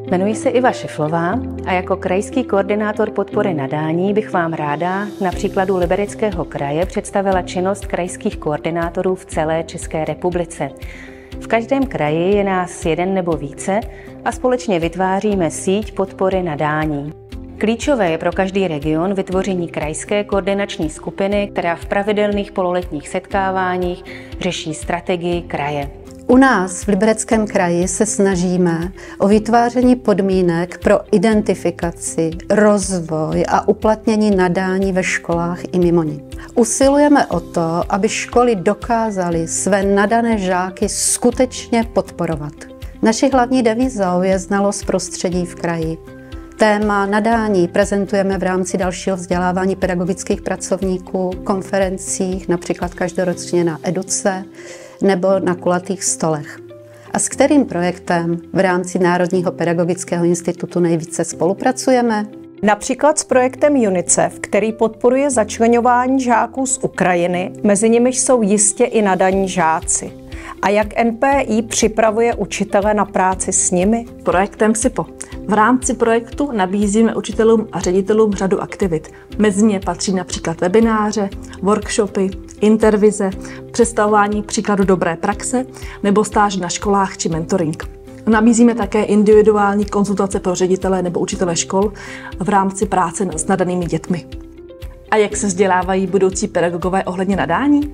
Jmenuji se Iva Šiflová a jako krajský koordinátor podpory nadání bych vám ráda na příkladu Libereckého kraje představila činnost krajských koordinátorů v celé České republice. V každém kraji je nás jeden nebo více a společně vytváříme síť podpory nadání. Klíčové je pro každý region vytvoření krajské koordinační skupiny, která v pravidelných pololetních setkáváních řeší strategii kraje. U nás v Libereckém kraji se snažíme o vytváření podmínek pro identifikaci, rozvoj a uplatnění nadání ve školách i mimo ní. Usilujeme o to, aby školy dokázaly své nadané žáky skutečně podporovat. Naší hlavní devizou je znalost prostředí v kraji. Téma nadání prezentujeme v rámci dalšího vzdělávání pedagogických pracovníků, konferencích, například každoročně na Educe nebo na kulatých stolech. A s kterým projektem v rámci Národního pedagogického institutu nejvíce spolupracujeme? Například s projektem UNICEF, který podporuje začleňování žáků z Ukrajiny, mezi nimiž jsou jistě i nadaní žáci. A jak NPI připravuje učitele na práci s nimi? Projektem SIPO. V rámci projektu nabízíme učitelům a ředitelům řadu aktivit. Mezi ně patří například webináře, workshopy, intervize, představování příkladu dobré praxe nebo stáž na školách či mentoring. Nabízíme také individuální konzultace pro ředitele nebo učitele škol v rámci práce s nadanými dětmi. A jak se vzdělávají budoucí pedagogové ohledně nadání?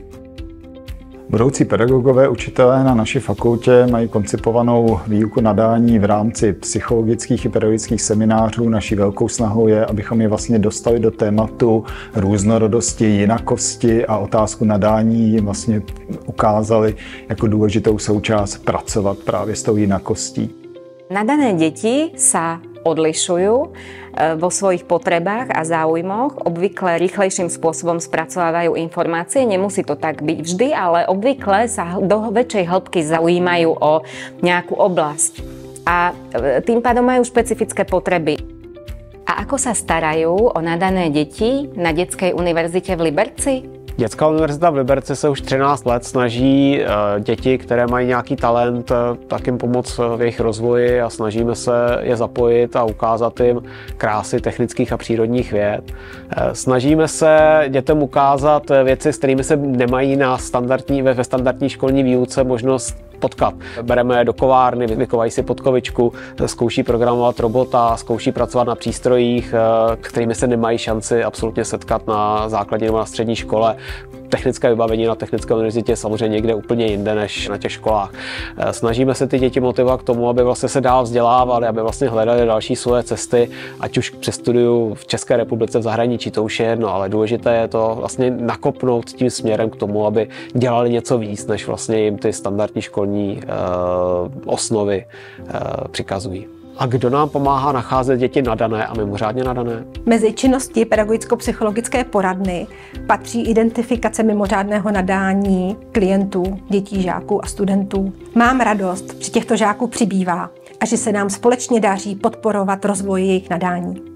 Budoucí pedagogové, učitelé na naší fakultě mají koncipovanou výuku nadání v rámci psychologických i pedagogických seminářů. Naší velkou snahou je, abychom je vlastně dostali do tématu různorodosti, jinakosti a otázku nadání jim vlastně ukázali jako důležitou součást pracovat právě s tou jinakostí. Nadané deti sa odlišujú vo svojich potrebách a záujmoch. Obvykle rýchlejším spôsobom spracovávajú informácie. Nemusí to tak byť vždy, ale obvykle sa do väčšej hĺbky zaujímajú o nejakú oblasť. A tým pádom majú špecifické potreby. A ako sa starajú o nadané deti na Dětské univerzitě v Liberci? Dětská univerzita v Liberci se už 13 let snaží děti, které mají nějaký talent, tak jim pomoct v jejich rozvoji a snažíme se je zapojit a ukázat jim krásy technických a přírodních věd. Snažíme se dětem ukázat věci, s kterými se nemají ve standardní školní výuce možnost potkat. Bereme je do kovárny, vykovají si podkovičku, zkouší programovat robota, zkouší pracovat na přístrojích, kterými se nemají šanci absolutně setkat na základní nebo na střední škole. Technické vybavení na Technické univerzitě je samozřejmě někde úplně jinde než na těch školách. Snažíme se ty děti motivovat k tomu, aby vlastně se dál vzdělávali, aby vlastně hledali další svoje cesty, ať už přes studiu v České republice, v zahraničí, to už je jedno, ale důležité je to vlastně nakopnout tím směrem k tomu, aby dělali něco víc, než vlastně jim ty standardní školní osnovy přikazují. A kdo nám pomáhá nacházet děti nadané a mimořádně nadané? Mezi činnosti pedagogicko-psychologické poradny patří identifikace mimořádného nadání klientů, dětí, žáků a studentů. Mám radost, že těchto žáků přibývá a že se nám společně daří podporovat rozvoj jejich nadání.